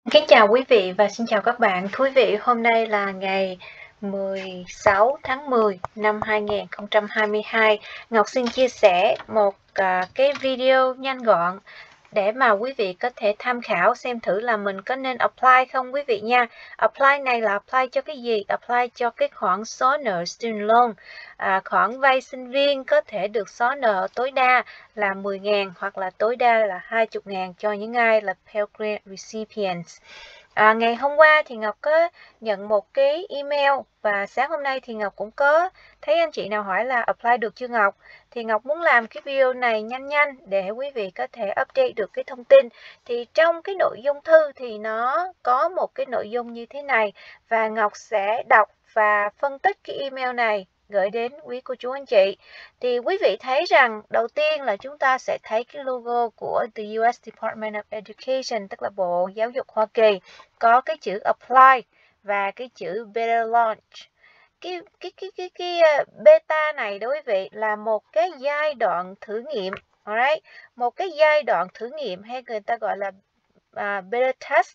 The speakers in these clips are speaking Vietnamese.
Kính chào quý vị và xin chào các bạn. Thú vị, hôm nay là ngày 16 tháng 10 năm 2022. Ngọc xin chia sẻ một cái video nhanh gọn để mà quý vị có thể tham khảo xem thử là mình có nên apply không quý vị nha. Apply này là apply cho cái gì? Apply cho cái khoản xóa nợ student loan. Khoản vay sinh viên có thể được xóa nợ tối đa là 10.000 hoặc là tối đa là 20.000 cho những ai là Pell Grant recipients. Ngày hôm qua thì Ngọc có nhận một cái email và sáng hôm nay thì Ngọc cũng có thấy anh chị nào hỏi là apply được chưa Ngọc. Thì Ngọc muốn làm cái video này nhanh để quý vị có thể update được cái thông tin. Thì trong cái nội dung thư thì nó có một cái nội dung như thế này và Ngọc sẽ đọc và phân tích cái email này gửi đến quý cô chú anh chị. Thì quý vị thấy rằng đầu tiên là chúng ta sẽ thấy cái logo của the US Department of Education, tức là Bộ Giáo dục Hoa Kỳ, có cái chữ apply và cái chữ beta launch. Cái beta này đối quý vị là một cái giai đoạn thử nghiệm, alright? Một cái giai đoạn thử nghiệm hay người ta gọi là beta test.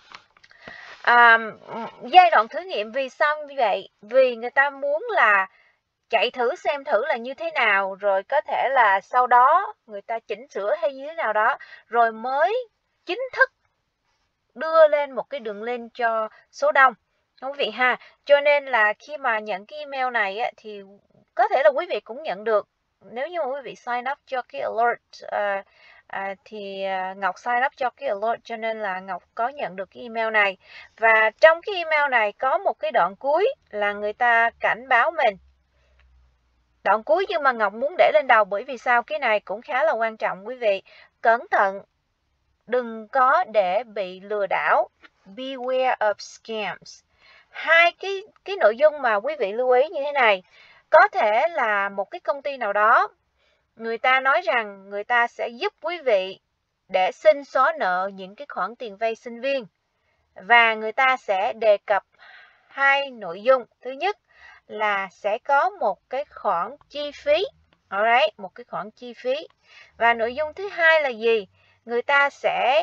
Giai đoạn thử nghiệm vì sao như vậy? Vì người ta muốn là chạy thử xem thử là như thế nào, rồi có thể là sau đó người ta chỉnh sửa hay như thế nào đó, rồi mới chính thức đưa lên một cái đường link cho số đông, quý vị ha. Cho nên là khi mà nhận cái email này á, thì có thể là quý vị cũng nhận được. Nếu như mà quý vị sign up cho cái alert thì Ngọc sign up cho cái alert, cho nên là Ngọc có nhận được cái email này. Và trong cái email này có một cái đoạn cuối là người ta cảnh báo mình. Đoạn cuối nhưng mà Ngọc muốn để lên đầu bởi vì sao? Cái này cũng khá là quan trọng quý vị. Cẩn thận, đừng có để bị lừa đảo. Beware of scams. Hai cái nội dung mà quý vị lưu ý như thế này. Có thể là một cái công ty nào đó, người ta nói rằng người ta sẽ giúp quý vị để xin xóa nợ những cái khoản tiền vay sinh viên. Và người ta sẽ đề cập hai nội dung. Thứ nhất là sẽ có một cái khoản chi phí, alright, một cái khoản chi phí. Và nội dung thứ hai là gì? Người ta sẽ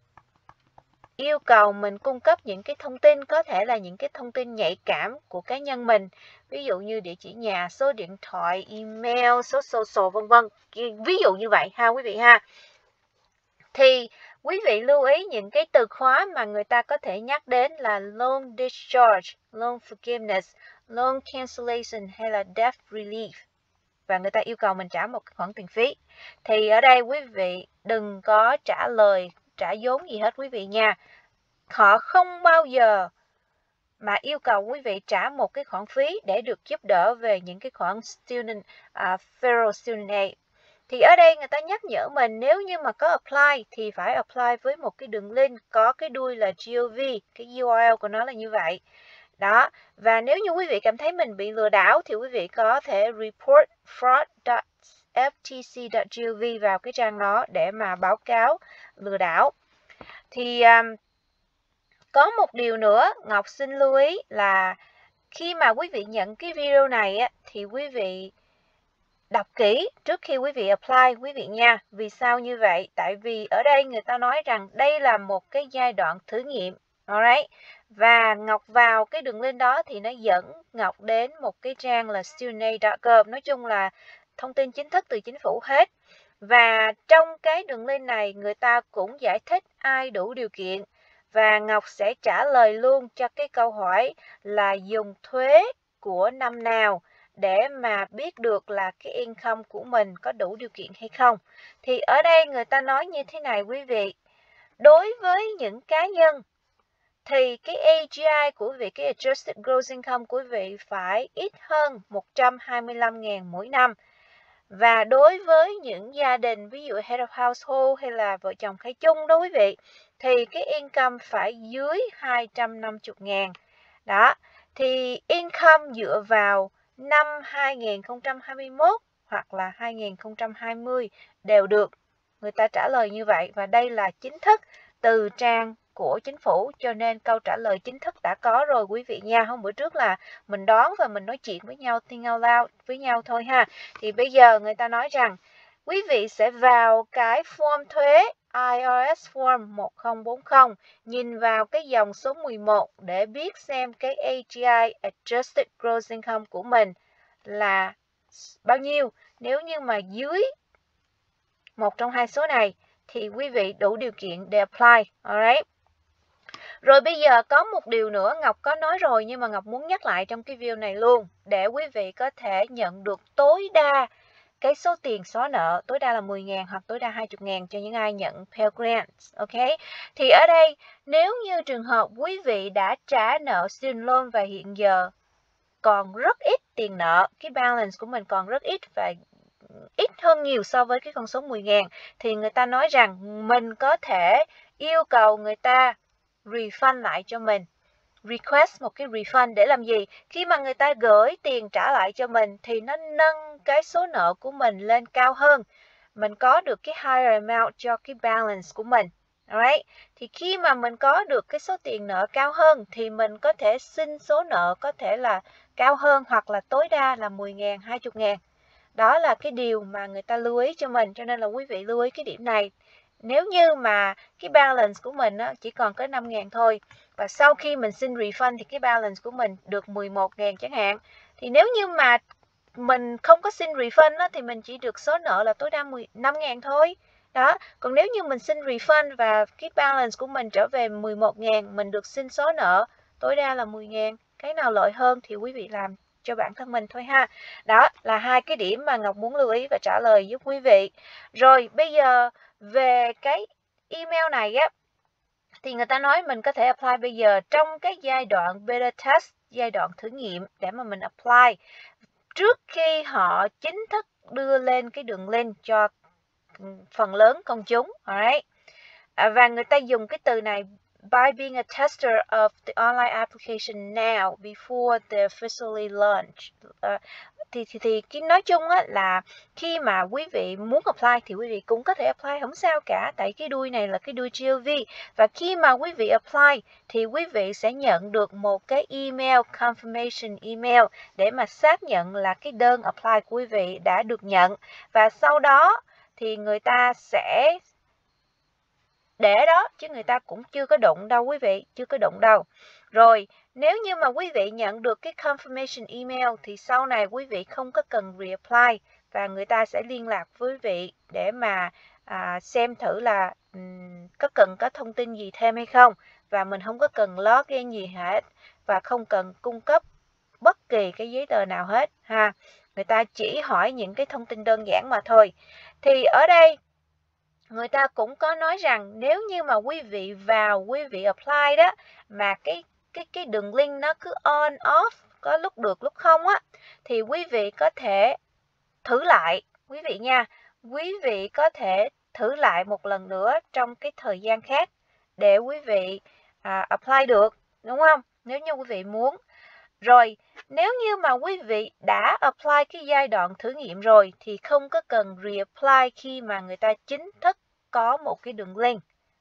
yêu cầu mình cung cấp những cái thông tin, có thể là những cái thông tin nhạy cảm của cá nhân mình, ví dụ như địa chỉ nhà, số điện thoại, email, số social vân vân, ví dụ như vậy ha quý vị ha. Thì quý vị lưu ý những cái từ khóa mà người ta có thể nhắc đến là loan discharge, loan forgiveness, loan cancellation hay là debt relief. Và người ta yêu cầu mình trả một khoản tiền phí. Thì ở đây quý vị đừng có trả lời, trả vốn gì hết quý vị nha. Họ không bao giờ mà yêu cầu quý vị trả một cái khoản phí để được giúp đỡ về những cái khoản federal student aid. Thì ở đây người ta nhắc nhở mình nếu như mà có apply thì phải apply với một cái đường link có cái đuôi là gov, cái URL của nó là như vậy. Đó, và nếu như quý vị cảm thấy mình bị lừa đảo thì quý vị có thể report fraud.ftc.gov vào cái trang đó để mà báo cáo lừa đảo. Thì có một điều nữa Ngọc xin lưu ý là khi mà quý vị nhận cái video này á, thì quý vị đọc kỹ trước khi quý vị apply quý vị nha. Vì sao như vậy? Tại vì ở đây người ta nói rằng đây là một cái giai đoạn thử nghiệm. Alright. Và Ngọc vào cái đường link đó thì nó dẫn Ngọc đến một cái trang là studentaid.gov. Nói chung là thông tin chính thức từ chính phủ hết. Và trong cái đường link này người ta cũng giải thích ai đủ điều kiện. Và Ngọc sẽ trả lời luôn cho cái câu hỏi là dùng thuế của năm nào để mà biết được là cái income của mình có đủ điều kiện hay không. Thì ở đây người ta nói như thế này quý vị. Đối với những cá nhân thì cái AGI của quý vị, cái Adjusted Gross Income của quý vị phải ít hơn 125.000 mỗi năm. Và đối với những gia đình, ví dụ Head of Household hay là vợ chồng khai chung đó quý vị, thì cái income phải dưới 250.000. Đó, thì income dựa vào năm 2021 hoặc là 2020 đều được. Người ta trả lời như vậy và đây là chính thức từ trang của chính phủ, cho nên câu trả lời chính thức đã có rồi quý vị nha. Hôm bữa trước là mình đoán và mình nói chuyện với nhau, think out loud với nhau thôi ha. Thì bây giờ người ta nói rằng quý vị sẽ vào cái form thuế IRS Form 1040, nhìn vào cái dòng số 11 để biết xem cái AGI Adjusted Gross Income của mình là bao nhiêu. Nếu như mà dưới một trong hai số này thì quý vị đủ điều kiện để apply. Alright. Rồi bây giờ có một điều nữa Ngọc có nói rồi nhưng mà Ngọc muốn nhắc lại trong cái video này luôn để quý vị có thể nhận được tối đa cái số tiền xóa nợ, tối đa là 10.000 hoặc tối đa 20.000 cho những ai nhận Pell Grants. Ok. Thì ở đây nếu như trường hợp quý vị đã trả nợ student loan và hiện giờ còn rất ít tiền nợ, cái balance của mình còn rất ít và ít hơn nhiều so với cái con số 10.000 thì người ta nói rằng mình có thể yêu cầu người ta refund lại cho mình. Request một cái refund để làm gì? Khi mà người ta gửi tiền trả lại cho mình thì nó nâng cái số nợ của mình lên cao hơn. Mình có được cái higher amount cho cái balance của mình. Alright. Thì khi mà mình có được cái số tiền nợ cao hơn thì mình có thể xin số nợ có thể là cao hơn hoặc là tối đa là 10.000, 20.000. Đó là cái điều mà người ta lưu ý cho mình, cho nên là quý vị lưu ý cái điểm này. Nếu như mà cái balance của mình chỉ còn có 5.000 thôi, và sau khi mình xin refund thì cái balance của mình được 11.000 chẳng hạn, thì nếu như mà mình không có xin refund thì mình chỉ được số nợ là tối đa 5.000 thôi. Đó, còn nếu như mình xin refund và cái balance của mình trở về 11.000, mình được xin số nợ tối đa là 10.000, cái nào lợi hơn thì quý vị làm cho bản thân mình thôi ha. Đó là hai cái điểm mà Ngọc muốn lưu ý và trả lời giúp quý vị. Rồi bây giờ về cái email này á, thì người ta nói mình có thể apply bây giờ trong cái giai đoạn beta test, giai đoạn thử nghiệm để mà mình apply trước khi họ chính thức đưa lên cái đường link cho phần lớn công chúng. Alright. Và người ta dùng cái từ này by being a tester of the online application now before they officially launch. Thì cái nói chung á, là khi mà quý vị muốn apply thì quý vị cũng có thể apply, không sao cả, tại cái đuôi này là cái đuôi GOV. Và khi mà quý vị apply thì quý vị sẽ nhận được một cái email, confirmation email để mà xác nhận là cái đơn apply của quý vị đã được nhận. Và sau đó thì người ta sẽ để đó, chứ người ta cũng chưa có đụng đâu quý vị, chưa có đụng đâu. Rồi, nếu như mà quý vị nhận được cái confirmation email thì sau này quý vị không có cần reapply và người ta sẽ liên lạc với quý vị để mà xem thử là có cần có thông tin gì thêm hay không. Và mình không có cần login gì hết và không cần cung cấp bất kỳ cái giấy tờ nào hết ha. Người ta chỉ hỏi những cái thông tin đơn giản mà thôi. Thì ở đây người ta cũng có nói rằng nếu như mà quý vị vào, quý vị apply đó mà cái đường link nó cứ on off, có lúc được lúc không á, thì quý vị có thể thử lại quý vị nha. Quý vị có thể thử lại một lần nữa trong cái thời gian khác để quý vị apply được, đúng không? Nếu như quý vị muốn. Rồi, nếu như mà quý vị đã apply cái giai đoạn thử nghiệm rồi thì không có cần reapply khi mà người ta chính thức có một cái đường link.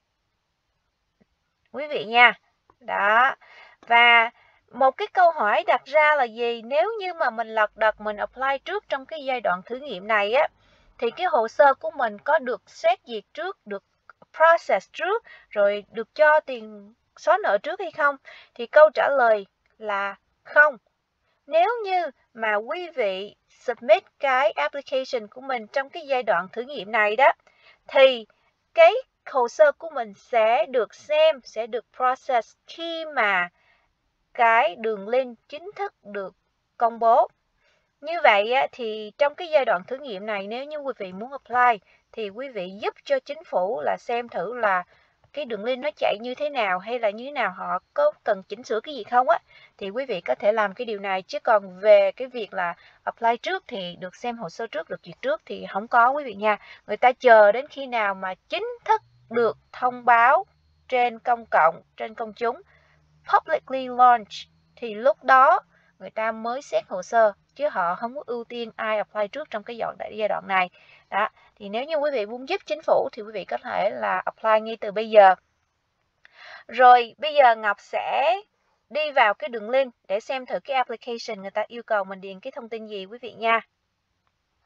Quý vị nha. Đó. Và một cái câu hỏi đặt ra là gì? Nếu như mà mình lật đật mình apply trước trong cái giai đoạn thử nghiệm này á, thì cái hồ sơ của mình có được xét duyệt trước, được process trước, rồi được cho tiền xóa nợ trước hay không? Thì câu trả lời là không. Nếu như mà quý vị submit cái application của mình trong cái giai đoạn thử nghiệm này đó, thì cái hồ sơ của mình sẽ được xem, sẽ được process khi mà cái đường link chính thức được công bố. Như vậy thì trong cái giai đoạn thử nghiệm này, nếu như quý vị muốn apply thì quý vị giúp cho chính phủ là xem thử là cái đường link nó chạy như thế nào hay là như thế nào, họ có cần chỉnh sửa cái gì không á, thì quý vị có thể làm cái điều này. Chứ còn về cái việc là apply trước thì được xem hồ sơ trước, được duyệt trước thì không có quý vị nha. Người ta chờ đến khi nào mà chính thức được thông báo trên công cộng, trên công chúng, publicly launch, thì lúc đó người ta mới xét hồ sơ, chứ họ không có ưu tiên ai apply trước trong cái giai đoạn này. Đó, thì nếu như quý vị muốn giúp chính phủ thì quý vị có thể là apply ngay từ bây giờ. Rồi bây giờ Ngọc sẽ đi vào cái đường link để xem thử cái application người ta yêu cầu mình điền cái thông tin gì quý vị nha.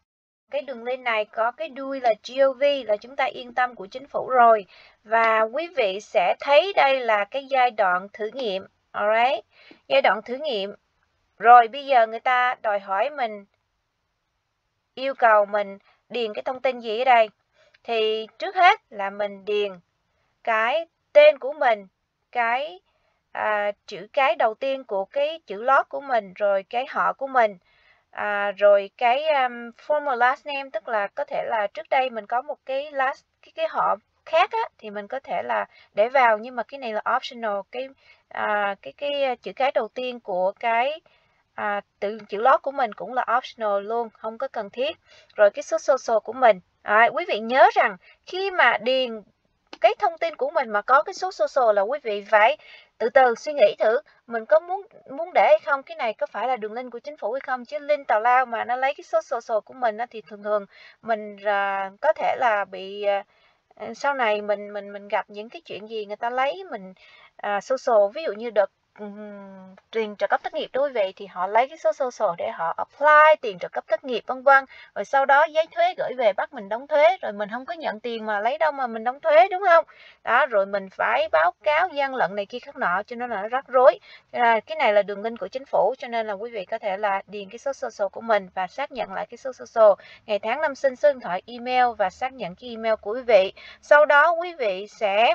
cái đường link này có cái đuôi là gov, là chúng ta yên tâm của chính phủ rồi. Và quý vị sẽ thấy đây là cái giai đoạn thử nghiệm. Alright, giai đoạn thử nghiệm. Rồi bây giờ người ta đòi hỏi mình, yêu cầu mình điền cái thông tin gì ở đây? Thì trước hết là mình điền cái tên của mình, cái chữ cái đầu tiên của cái chữ lót của mình, rồi cái họ của mình, rồi cái former last name, tức là có thể là trước đây mình có một cái cái họ khác á, thì mình có thể là để vào, nhưng mà cái này là optional. Cái chữ cái đầu tiên của cái từ chữ lót của mình cũng là optional luôn, không có cần thiết. Rồi cái số social của mình. Quý vị nhớ rằng khi mà điền cái thông tin của mình mà có cái số social là quý vị phải từ từ suy nghĩ thử mình có muốn để hay không, cái này có phải là đường link của chính phủ hay không, chứ link tào lao mà nó lấy cái số social của mình thì thường thường mình có thể là bị sau này mình gặp những cái chuyện gì người ta lấy mình social, ví dụ như đợt tiền trợ cấp thất nghiệp đối với thì họ lấy cái số social để họ apply tiền trợ cấp thất nghiệp vân vân, rồi sau đó giấy thuế gửi về bắt mình đóng thuế, rồi mình không có nhận tiền mà lấy đâu mà mình đóng thuế, đúng không? Đó, rồi mình phải báo cáo gian lận này kia khác nọ, cho nên là nó rắc rối. Cái này là đường link của chính phủ, cho nên là quý vị có thể là điền cái số social của mình và xác nhận lại cái số social, ngày tháng năm sinh, số điện thoại, email và xác nhận cái email của quý vị. Sau đó quý vị sẽ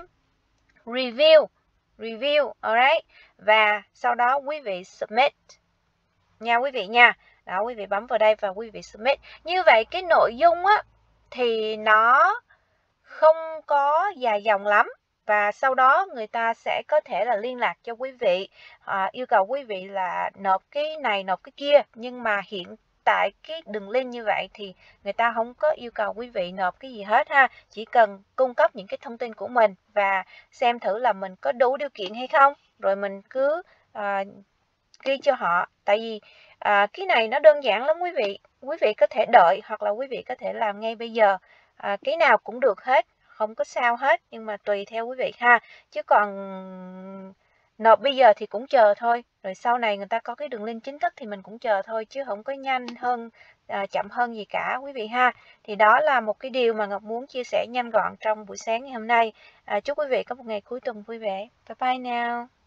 review, alright, và sau đó quý vị submit nha quý vị nha. Đó, quý vị bấm vào đây và quý vị submit. Như vậy cái nội dung á thì nó không có dài dòng lắm, và sau đó người ta sẽ có thể là liên lạc cho quý vị, yêu cầu quý vị là nộp cái này nộp cái kia, nhưng mà hiện tại cái đường link như vậy thì người ta không có yêu cầu quý vị nộp cái gì hết ha, chỉ cần cung cấp những cái thông tin của mình và xem thử là mình có đủ điều kiện hay không, rồi mình cứ ghi cho họ. Tại vì cái này nó đơn giản lắm quý vị có thể đợi hoặc là quý vị có thể làm ngay bây giờ, cái nào cũng được hết, không có sao hết, nhưng mà tùy theo quý vị ha, chứ còn nộp bây giờ thì cũng chờ thôi, rồi sau này người ta có cái đường link chính thức thì mình cũng chờ thôi, chứ không có nhanh hơn chậm hơn gì cả quý vị ha. Thì đó là một cái điều mà Ngọc muốn chia sẻ nhanh gọn trong buổi sáng ngày hôm nay. Chúc quý vị có một ngày cuối tuần vui vẻ. Bye bye now.